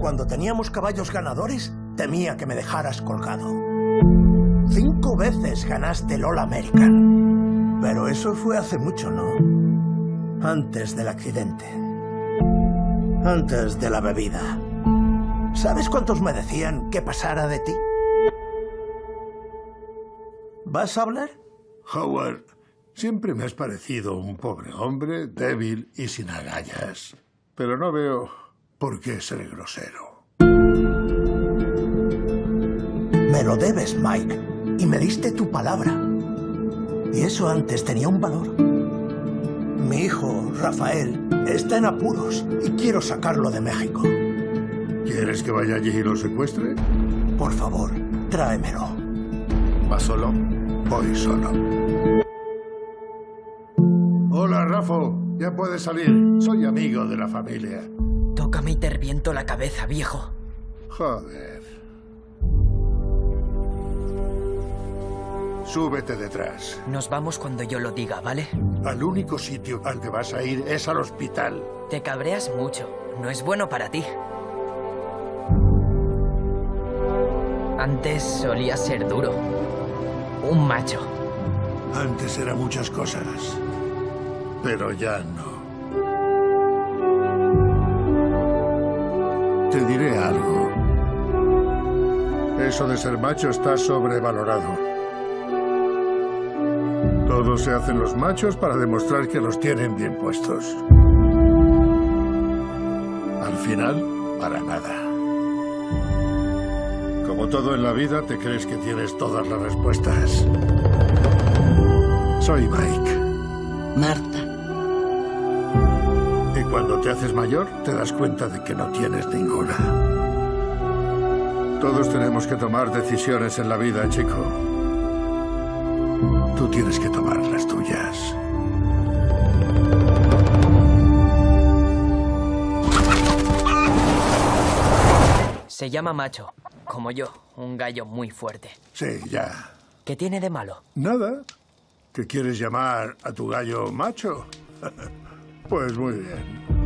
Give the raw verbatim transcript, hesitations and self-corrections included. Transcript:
cuando teníamos caballos ganadores, temía que me dejaras colgado. Cinco veces ganaste el All American. Pero eso fue hace mucho, ¿no? Antes del accidente. Antes de la bebida. ¿Sabes cuántos me decían que pasara de ti? ¿Vas a hablar? Howard, siempre me has parecido un pobre hombre, débil y sin agallas. Pero no veo por qué ser grosero. Me lo debes, Mike. Y me diste tu palabra. Y eso antes tenía un valor. Mi hijo, Rafael, está en apuros y quiero sacarlo de México. ¿Quieres que vaya allí y lo secuestre? Por favor, tráemelo. ¿Vas solo? Voy solo. Hola, Rafa. Ya puedes salir. Soy amigo de la familia. Tócame y te reviento la cabeza, viejo. Joder. Súbete detrás. Nos vamos cuando yo lo diga, ¿vale? Al único sitio al que vas a ir es al hospital. Te cabreas mucho. No es bueno para ti. Antes solía ser duro. Un macho. Antes era muchas cosas, pero ya no. Te diré algo. Eso de ser macho está sobrevalorado. Todos se hacen los machos para demostrar que los tienen bien puestos. Al final, para nada. Como todo en la vida, te crees que tienes todas las respuestas. Soy Mike. Marta. Y cuando te haces mayor, te das cuenta de que no tienes ninguna. Todos tenemos que tomar decisiones en la vida, chico. Tú tienes que tomar las tuyas. Se llama macho, como yo, un gallo muy fuerte. Sí, ya. ¿Qué tiene de malo? Nada. ¿Qué quieres llamar a tu gallo macho? Pues muy bien.